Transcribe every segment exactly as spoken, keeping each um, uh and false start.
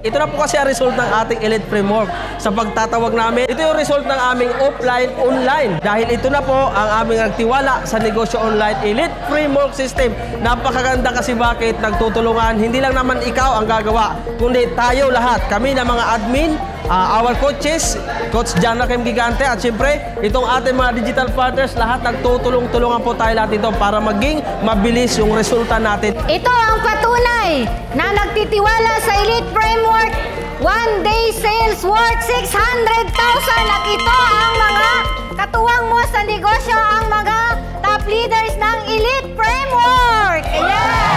Ito na po kasi ang result ng ating Elite Framework. Sa pagtatawag namin, ito yung result ng aming offline online. Dahil ito na po ang aming nagtiwala sa negosyo online Elite Framework System. Napakaganda kasi bakit nagtutulungan. Hindi lang naman ikaw ang gagawa, kundi tayo lahat. Kami na mga admin, uh, our coaches, Coach John Rakim Gigante, at siyempre, itong ating mga digital partners, lahat nagtutulong-tulungan po tayo lahat ito para maging mabilis yung resulta natin. Ito ang patunay na nagtitiwala sa Elite Framework. One day sales worth six hundred thousand at ito ang mga katuwang mo sa negosyo, ang mga top leaders ng Elite Framework. Ayan!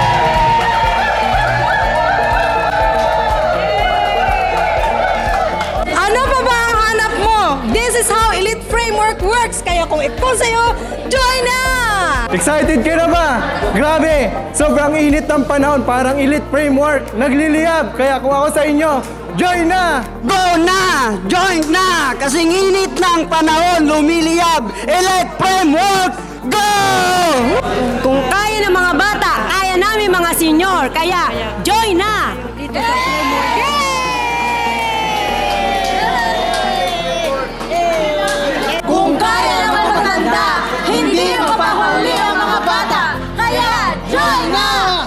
Ano pa ba ang hanap mo? This is how Elite Framework works. Kaya kung ito sa'yo, join na! Excited ka na ba? Grabe! Sobrang init ng panahon, parang Elite Framework. Nagliliyab, kaya kung ako sa inyo, join na! Go na! Join na! Kasing init ng panahon, lumiliyab. Elite Framework, go! Kung kaya ng mga bata, kaya namin mga senior. Kaya, join na! Dito sa Framework. Kung kaya ng matanda, hindi mapahuli ang mga bata. Kaya, join na!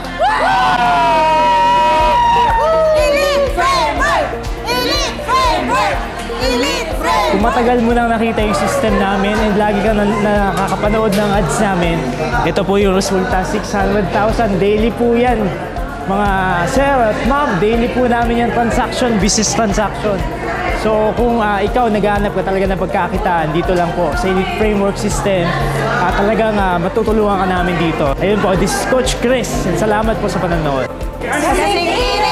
Elite Framework! Elite Framework! Elite Framework! Kung matagal mo nang nakita yung system namin and lagi ka na nakakapanood ng ads namin, ito po yung resulta, six hundred thousand. Daily po yan. Mga sir at ma'am, daily po namin yan transaction, business transaction. So kung uh, ikaw naghahanap ka talaga ng pagkakitaan, dito lang po sa Elite Framework System, uh, talagang uh, matutulungan ka namin dito. Ayun po, this is Coach Chris. Salamat po sa panonood. Kasing